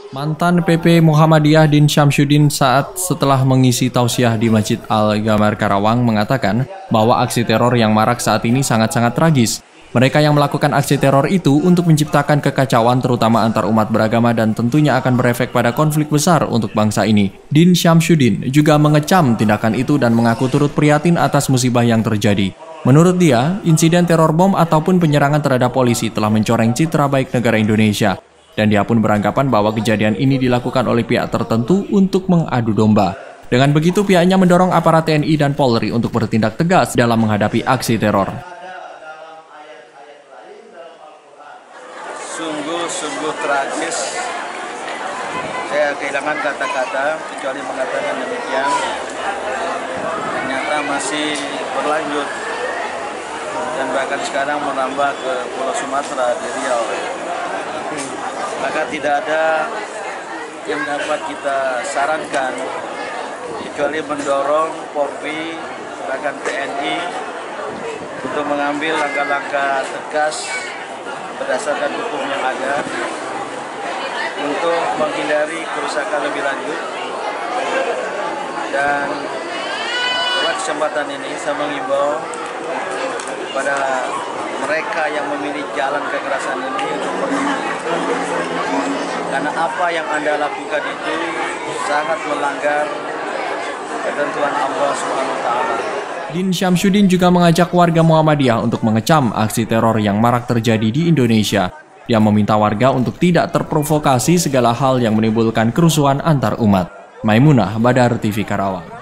Mantan PP Muhammadiyah Din Syamsuddin setelah mengisi tausiah di Masjid Al-Gamar Karawang mengatakan bahwa aksi teror yang marak saat ini sangat-sangat tragis. Mereka yang melakukan aksi teror itu untuk menciptakan kekacauan terutama antar umat beragama dan tentunya akan berefek pada konflik besar untuk bangsa ini. Din Syamsuddin juga mengecam tindakan itu dan mengaku turut prihatin atas musibah yang terjadi. Menurut dia, insiden teror bom ataupun penyerangan terhadap polisi telah mencoreng citra baik negara Indonesia. Dan dia pun beranggapan bahwa kejadian ini dilakukan oleh pihak tertentu untuk mengadu domba. Dengan begitu, pihaknya mendorong aparat TNI dan Polri untuk bertindak tegas dalam menghadapi aksi teror. Sungguh tragis. Saya kehilangan kata-kata kecuali mengatakan demikian. Ternyata masih berlanjut dan bahkan sekarang menambah ke Pulau Sumatera di Riau. Maka tidak ada yang dapat kita sarankan kecuali mendorong Polri bahkan TNI untuk mengambil langkah-langkah tegas berdasarkan hukum yang ada untuk menghindari kerusakan lebih lanjut. Dan pada kesempatan ini saya mengimbau kepada mereka yang memilih jalan kekerasan ini untuk berhenti. Karena apa yang Anda lakukan itu sangat melanggar ketentuan Allah SWT. Din Syamsuddin juga mengajak warga Muhammadiyah untuk mengecam aksi teror yang marak terjadi di Indonesia. Dia meminta warga untuk tidak terprovokasi segala hal yang menimbulkan kerusuhan antar umat. Maimunah, Badar TV Karawang.